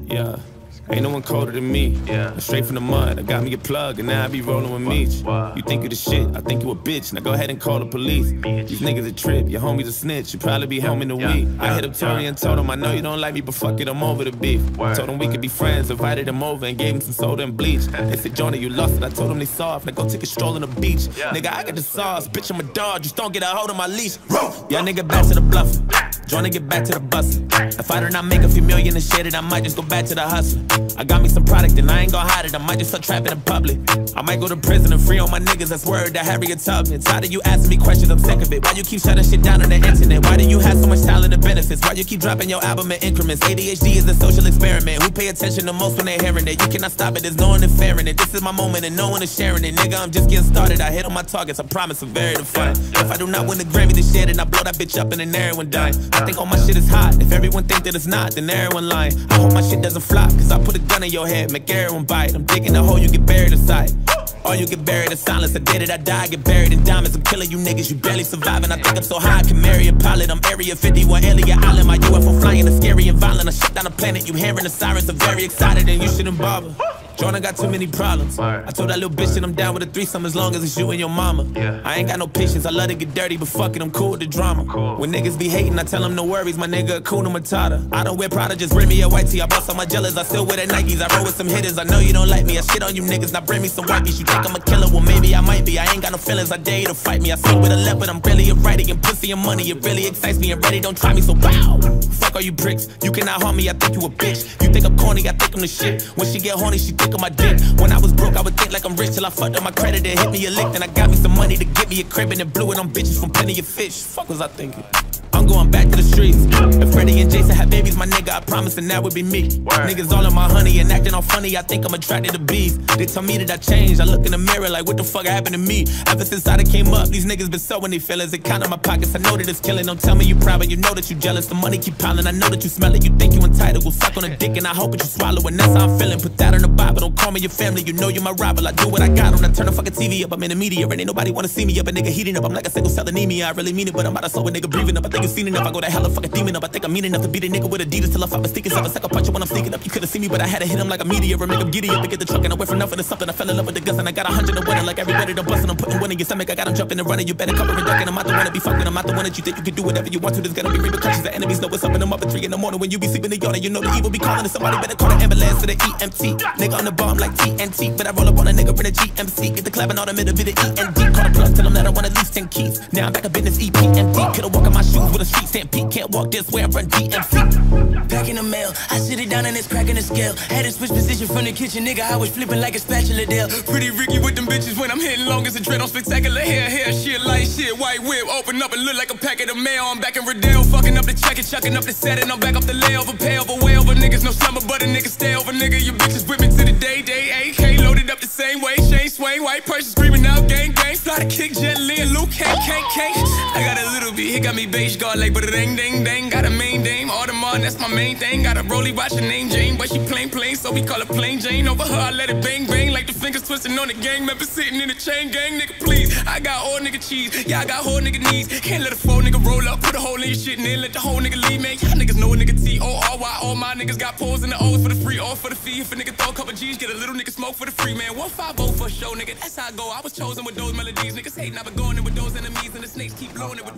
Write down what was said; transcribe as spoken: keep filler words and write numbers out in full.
Yeah. Ain't no one colder than me. Yeah. Straight from the mud, I got me a plug, and now I be rolling with Meech. You think you the shit, I think you a bitch. Now go ahead and call the police. These niggas a trip, your homie's a snitch. You probably be home in a week. I hit up Tory and told him, I know you don't like me, but fuck it, I'm over the beef. Told him we could be friends, invited him over and gave him some soda and bleach. They said, Johnny, you lost it. I told him they soft. Now go take a stroll on the beach. Nigga, I got the sauce. Bitch, I'm a dog. Just don't get a hold of my leash. Yeah, nigga, back to the bluff. Johnny, get back to the bus. If I do not make a few million and shit, I might just go back to the hustle. I got me some product and I ain't gon' hide it. I might just start trapping in public. I might go to prison and free all my niggas. That's word that Harriet Tubman. Tired of you asking me questions, I'm sick of it. Why you keep shutting shit down on the internet? Why do you have so much talent and benefits? Why you keep dropping your album in increments? A D H D is a social experiment. Who pay attention the most when they're hearing it? You cannot stop it, there's no one interfering it. This is my moment and no one is sharing it. Nigga, I'm just getting started. I hit on my targets, I promise I'm very defiant. If I do not win the Grammy this year, then I blow that bitch up and then everyone dying. I think all my shit is hot. If everyone think that it's not, then everyone lying. I hope my shit doesn't flop, cause I put a gun in your head, make everyone bite. I'm digging the hole, you get buried inside. Or you get buried in silence. I did it, I die, I get buried in diamonds. I'm killing you niggas, you barely surviving. I think I'm so high, I can marry a pilot. I'm Area fifty-one, alien island. My U F O flying is scary and violent. I shut down a planet, you hearing the sirens. I'm very excited and you shouldn't bother. Jordan got too many problems. I told that little bitch that I'm down with a threesome as long as it's you and your mama. Yeah. I ain't got no patience, I love to get dirty, but fuck it, I'm cool with the drama. Cool. When niggas be hating, I tell them no worries, my nigga Akuna Matata. I don't wear Prada, just bring me a white tee. I bought some of my jealous, I still wear the Nikes. I roll with some hitters, I know you don't like me. I shit on you niggas, now bring me some whiteys. You think I'm a killer, well maybe I might be. I ain't got no feelings, I dare you to fight me. I swing with a left, but I'm really a righty. And pussy and money, it really excites me. And ready, don't try me, so wow. Fuck all you pricks, you cannot harm me, I think you a bitch. You think I'm corny, I think I'm the shit. When she get horny, she think of my dick. When I was broke, I would think like I'm rich till I fucked up my credit and hit me a lick. Then I got me some money to get me a crib and then blew it on bitches from plenty of fish. Fuck was I thinking? I'm going back to the streets. If Freddie and Jason had babies, my nigga, I promise, and that would be me. Word. Niggas all in my honey and acting all funny, I think I'm attracted to bees. They tell me that I changed, I look in the mirror like what the fuck happened to me. Ever since I came up, these niggas been sewing their feelings. It count in my pockets, I know that it's killing. Don't tell me you proud, but you know that you jealous. The money keep piling, I know that you smell it. You think you entitled, go suck on a dick and I hope that you swallow. And that's how I'm feeling, put that on the Bible. Don't call me your family, you know you're my rival. I do what I got on, I turn the fucking T V up. I'm in the media and ain't nobody wanna see me up. A nigga heating up, I'm like a single cell anemia. I really mean it, but I'm about to slow a nigga breathing up. I think it's seen enough, I go to hell. Fuck a demon up, I think I'm mean enough to beat a nigga with Adidas till I fight my stickers up. A second punch when I'm sneaking up. You could've seen me, but I had to hit him like a meteor and make him giddy up and get the truck and I went from nothing to something. I fell in love with the guns and I got a hundred and winning like everybody done bustin'. I'm putting one in your stomach. I got him jumping and running. You better cover and ducking. I'm not the one to be fucking. I'm not the one that you think you can do whatever you want to. There's gonna be repercussions. The enemies know what's up and I'm up at three in the morning when you be sleeping in the yard. You know the evil be calling and somebody better call the ambulance to the E M T. Nigga on the bomb like T N T, but I roll up on a nigga in a G M C. Get the clapping all the middle bit of E N D. Call the plug, tell them that I want at least ten keys. Now I'm back up in this E P M D. Could've walk in my shoes with a street stampede. Can't walk this way, I run D M C. Back in the mail, I sit it down and it's cracking the scale. Had to switch position from the kitchen, nigga, I was flipping like a spatula deal. Pretty Ricky with them bitches when I'm hitting long as a dread on spectacular hair, hair, shit, light shit, white whip. Open up and look like a packet of mail. I'm back in Riddell, fucking up the check and chucking up the set. And I'm back up the layover, pay over, way over. Niggas no slumber, but a nigga stay over, nigga. Your bitches with me to the day, day, A K loaded up the same way. Chain swing, white person screaming out, gang, gang. Fly to kick, Jet Li and Luke, can't, can't, can't. I got a little bit, he got me beige guard like, but it ding, ding, ding. Got a main dame, Audemars, that's my main thing. Got a rollie, watch her name Jane, but she plain plain, so we call her plain Jane. Over her, I let it bang bang, like the fingers twisting on the gang member sitting in the chain gang, nigga, please. I got old nigga cheese, yeah, I got whole nigga knees. Can't let a faux nigga roll up, put a hole in your shit and then let the whole nigga leave, man. Y'all niggas know a nigga T O R Y. All my niggas got pulls in the O's for the free, all for the fee. If a nigga throw a couple G's, get a little nigga smoke for the free, man. one fifty for a show, nigga, that's how I go. I was chosen with those melodies, niggas hating, I been going in with those enemies, and the snakes keep blowing it with